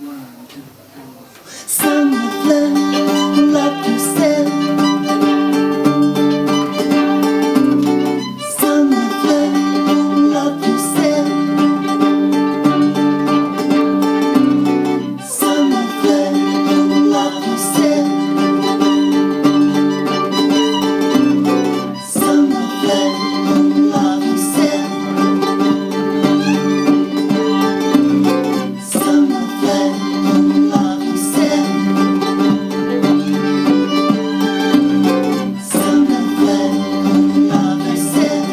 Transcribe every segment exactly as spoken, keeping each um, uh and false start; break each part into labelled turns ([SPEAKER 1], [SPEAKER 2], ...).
[SPEAKER 1] Some of them love yourself. Some of them love yourself. Some of them love yourself. Some of them love yourself. Some of them love yourself. Some of them love yourself.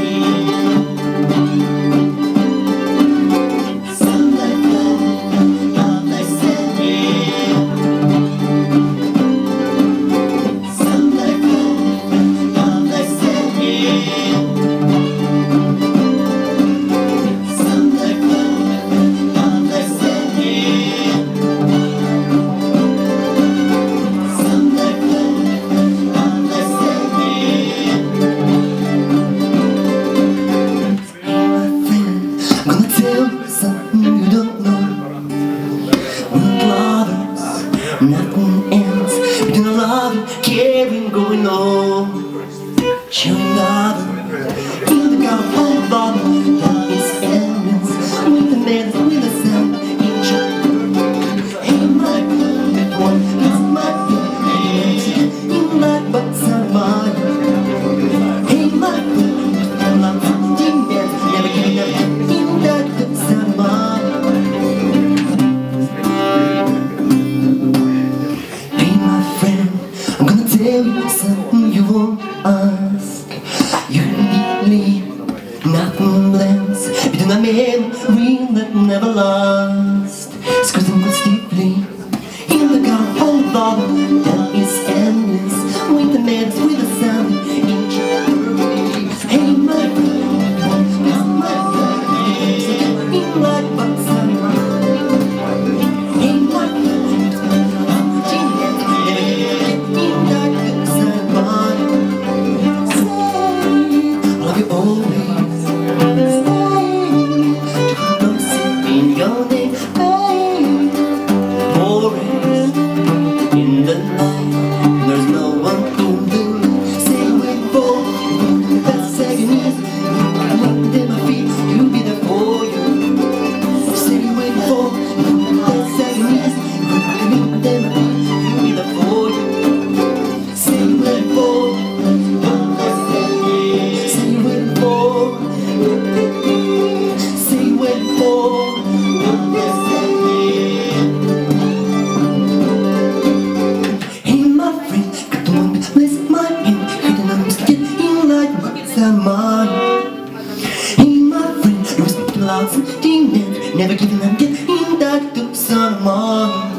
[SPEAKER 1] Some of them love yourself. Some of them love yourself. Some of them love yourself. Some of them love yourself. My friend, I'm gonna tell you something you don't know. We're lovers, nothing else. We do love and caring going on. Showing love in the God of love. Love is endless. With the man, with the sun, each other. Hey, my good one, it's my good. In life, but somebody. Hey, my good, love something that never giving up. In that good somebody. Hey, my friend, I'm gonna tell you something you won't ask. You believe nothing lasts between a memory that never lasts. Squeezing good deeply in the God of love that is endless. With the man, with the sun, each other. Hey, my friend, it's my friend. In life, but somebody. Hey, my friend, I'm genius. In that good somebody. I love you always. Stay. Don't sit in your name, babe. Always in the night. There's no one to do. Say wait for the best second is. Look at my feet, you'll be there for you. Say wait for the best second is. Look at my feet, you'll be there for you. Say wait for the best second is. Say wait for. Say wait for the best second is. Hey, my friend, got the one that plays my hand. Hidden on the in like what's that mine. Hey, my friend, you respect the loud something that never giving up yet in that good son of mine.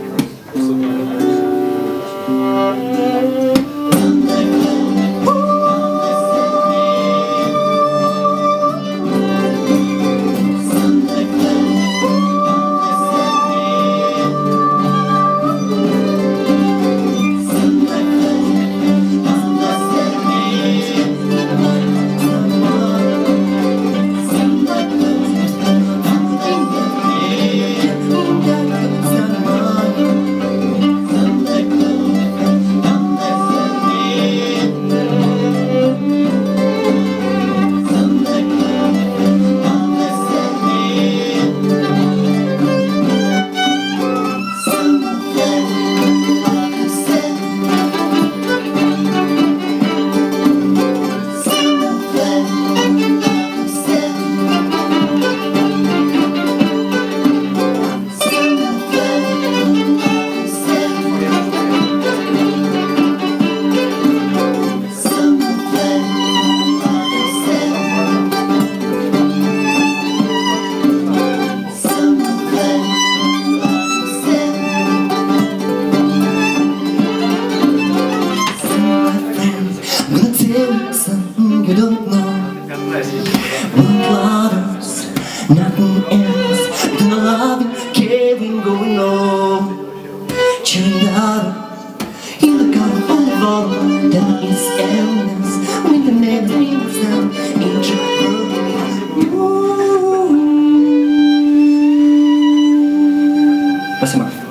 [SPEAKER 1] Something you don't know. We're lovers, nothing else. We do love and caring going on. Cheering out in the God of love that is endless. With the memories of each other. Спасибо.